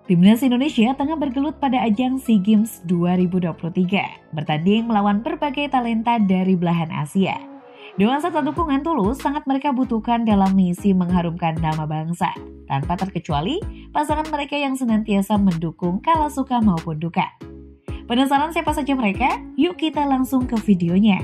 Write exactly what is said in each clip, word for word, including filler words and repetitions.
Timnas Indonesia tengah bergelut pada ajang SEA Games dua ribu dua puluh tiga, bertanding melawan berbagai talenta dari belahan Asia. Nuansa dukungan tulus sangat mereka butuhkan dalam misi mengharumkan nama bangsa, tanpa terkecuali pasangan mereka yang senantiasa mendukung kala suka maupun duka. Penasaran siapa saja mereka? Yuk kita langsung ke videonya.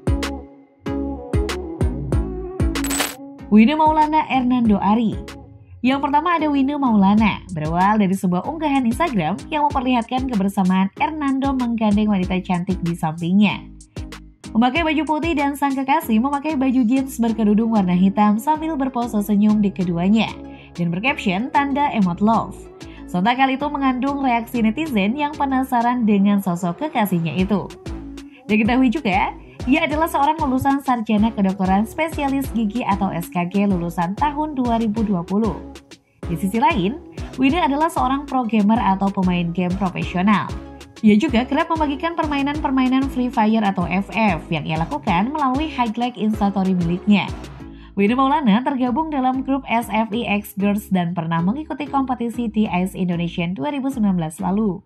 Wina Maulana Ernando Ari. Yang pertama ada Wina Maulana, berawal dari sebuah unggahan Instagram yang memperlihatkan kebersamaan Ernando menggandeng wanita cantik di sampingnya. Memakai baju putih dan sang kekasih memakai baju jeans berkerudung warna hitam sambil berpose senyum di keduanya dan bercaption tanda emot love. Sontak kali itu mengandung reaksi netizen yang penasaran dengan sosok kekasihnya itu. Diketahui juga, ia adalah seorang lulusan sarjana kedokteran spesialis gigi atau S K G lulusan tahun dua ribu dua puluh. Di sisi lain, Wina adalah seorang pro gamer atau pemain game profesional. Ia juga kerap membagikan permainan-permainan Free Fire atau F F yang ia lakukan melalui highlight instastory miliknya. Wina Maulana tergabung dalam grup S F I X Girls dan pernah mengikuti kompetisi di Ice Indonesian dua ribu sembilan belas lalu.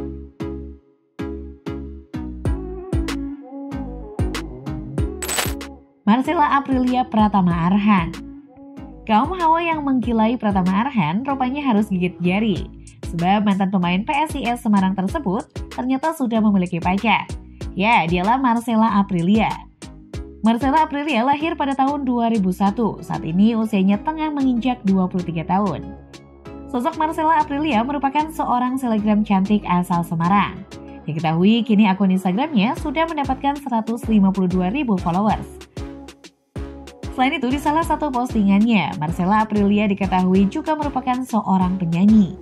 Marcella Aprilia Pratama Arhan. Kaum hawa yang menggilai Pratama Arhan rupanya harus gigit jari, sebab mantan pemain P S I S Semarang tersebut ternyata sudah memiliki pacar. Ya, dialah Marcella Aprilia. Marcella Aprilia lahir pada tahun dua ribu satu, saat ini usianya tengah menginjak dua puluh tiga tahun. Sosok Marcella Aprilia merupakan seorang selebgram cantik asal Semarang. Diketahui kini akun Instagramnya sudah mendapatkan seratus lima puluh dua ribu followers. Selain itu, di salah satu postingannya, Marcella Aprilia diketahui juga merupakan seorang penyanyi.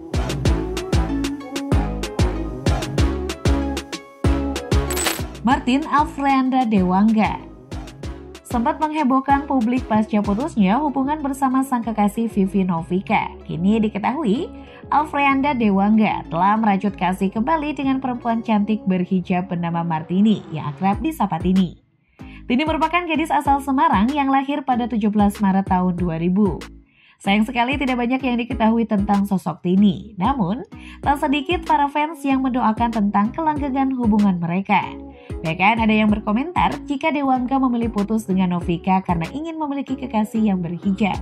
Martin Alfreanda Dewangga sempat menghebohkan publik pasca putusnya hubungan bersama sang kekasih Vivi Novika. Kini diketahui, Alfreanda Dewangga telah merajut kasih kembali dengan perempuan cantik berhijab bernama Martini yang akrab disapa Tini. Tini merupakan gadis asal Semarang yang lahir pada tujuh belas Maret tahun dua ribu. Sayang sekali tidak banyak yang diketahui tentang sosok Tini. Namun, tak sedikit para fans yang mendoakan tentang kelanggengan hubungan mereka. Bahkan ada yang berkomentar jika Dewangga memilih putus dengan Novika karena ingin memiliki kekasih yang berhijab.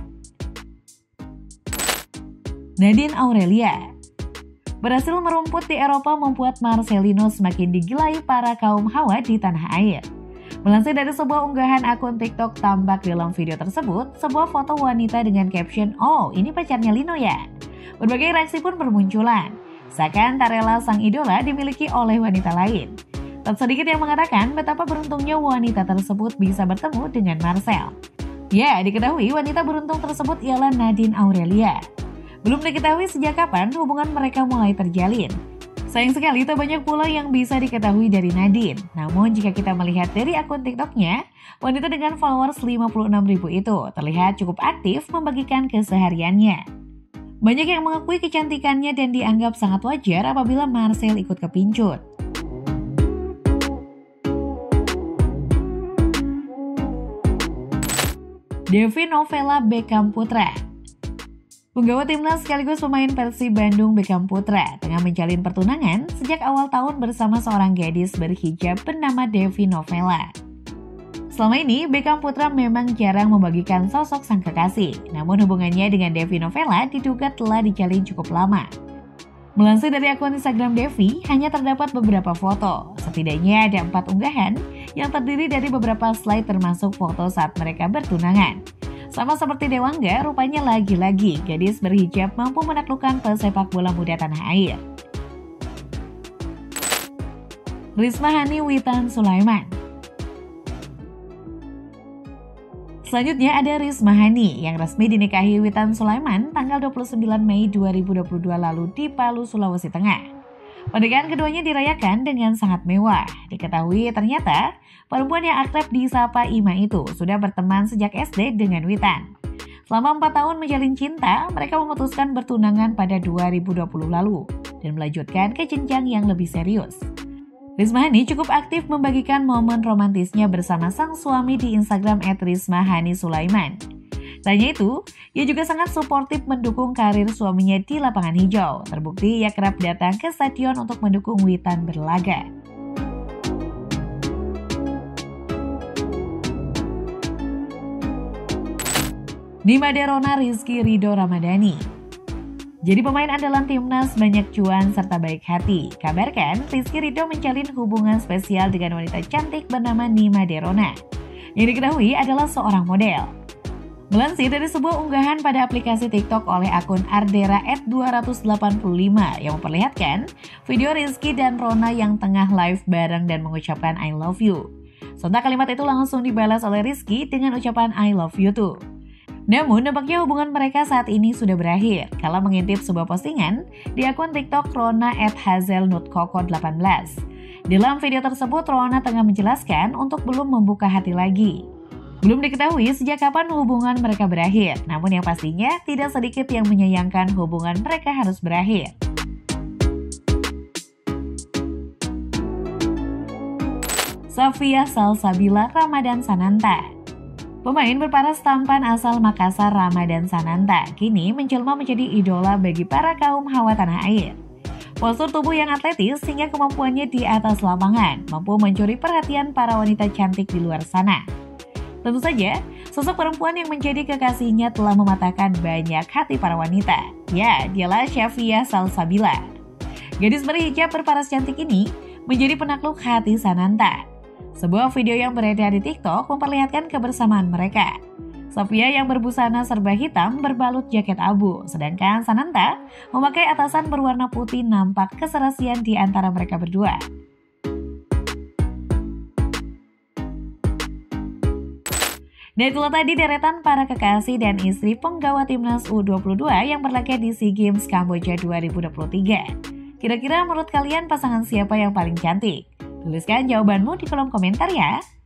Nadine Aurelia berhasil merumput di Eropa membuat Marcelino semakin digilai para kaum hawa di tanah air. Melansir dari sebuah unggahan akun TikTok, tampak dalam video tersebut sebuah foto wanita dengan caption, "Oh, ini pacarnya Lino ya?" Berbagai reaksi pun bermunculan. Seakan tak rela sang idola dimiliki oleh wanita lain. Tak sedikit yang mengatakan betapa beruntungnya wanita tersebut bisa bertemu dengan Marcel. Ya, diketahui wanita beruntung tersebut ialah Nadine Aurelia. Belum diketahui sejak kapan hubungan mereka mulai terjalin. Sayang sekali tak banyak pula yang bisa diketahui dari Nadine. Namun jika kita melihat dari akun TikToknya, wanita dengan followers lima puluh enam ribu itu terlihat cukup aktif membagikan kesehariannya. Banyak yang mengakui kecantikannya dan dianggap sangat wajar apabila Marcel ikut kepincut. Devi Novela Beckham Putra. Penggawa timnas sekaligus pemain Persib Bandung Beckham Putra tengah menjalin pertunangan sejak awal tahun bersama seorang gadis berhijab bernama Devi Novela. Selama ini, Beckham Putra memang jarang membagikan sosok sang kekasih, namun hubungannya dengan Devi Novela diduga telah dijalin cukup lama. Melansir dari akun Instagram Devi, hanya terdapat beberapa foto. Setidaknya ada empat unggahan yang terdiri dari beberapa slide termasuk foto saat mereka bertunangan. Sama seperti Dewangga, rupanya lagi-lagi gadis berhijab mampu menaklukkan pesepak bola muda tanah air. Risma Hani Witan Sulaiman. Selanjutnya ada Risma Hani yang resmi dinikahi Witan Sulaiman tanggal dua puluh sembilan Mei dua ribu dua puluh dua lalu di Palu, Sulawesi Tengah. Pernikahan keduanya dirayakan dengan sangat mewah. Diketahui ternyata perempuan yang akrab disapa Ima itu sudah berteman sejak S D dengan Witan. Selama empat tahun menjalin cinta, mereka memutuskan bertunangan pada dua ribu dua puluh lalu dan melanjutkan ke jenjang yang lebih serius. Risma Hani cukup aktif membagikan momen romantisnya bersama sang suami di Instagram et risma hani sulaiman. Tak hanya itu, ia juga sangat suportif mendukung karir suaminya di lapangan hijau. Terbukti ia kerap datang ke stadion untuk mendukung Witan berlaga. Nima Derona Rizky Ridho Ramadhani. Jadi pemain andalan timnas banyak cuan serta baik hati. Kabarkan Rizky Ridho menjalin hubungan spesial dengan wanita cantik bernama Nima Derona, yang diketahui adalah seorang model. Melansir dari sebuah unggahan pada aplikasi TikTok oleh akun ardera at dua delapan lima yang memperlihatkan video Rizky dan Rona yang tengah live bareng dan mengucapkan I love you. Sontak kalimat itu langsung dibalas oleh Rizky dengan ucapan I love you too. Namun, nampaknya hubungan mereka saat ini sudah berakhir. Kalau mengintip sebuah postingan di akun TikTok Rona at hazelnutkoko delapan belas. Dalam video tersebut, Rona tengah menjelaskan untuk belum membuka hati lagi. Belum diketahui sejak kapan hubungan mereka berakhir, namun yang pastinya tidak sedikit yang menyayangkan hubungan mereka harus berakhir. Safia Salsabila Ramadan Sananta. Pemain berparas tampan asal Makassar Ramadan Sananta kini menjelma menjadi idola bagi para kaum hawa tanah air. Postur tubuh yang atletis hingga kemampuannya di atas lapangan mampu mencuri perhatian para wanita cantik di luar sana. Tentu saja, sosok perempuan yang menjadi kekasihnya telah mematahkan banyak hati para wanita. Ya, dialah Safia Salsabila. Gadis berhijab berparas cantik ini menjadi penakluk hati Sananta. Sebuah video yang beredar di TikTok memperlihatkan kebersamaan mereka. Safia yang berbusana serba hitam berbalut jaket abu, sedangkan Sananta memakai atasan berwarna putih, nampak keserasian di antara mereka berdua. Dan itulah tadi deretan para kekasih dan istri penggawa timnas U dua puluh dua yang berlaga di SEA Games Kamboja dua ribu dua puluh tiga. Kira-kira menurut kalian pasangan siapa yang paling cantik? Tuliskan jawabanmu di kolom komentar ya.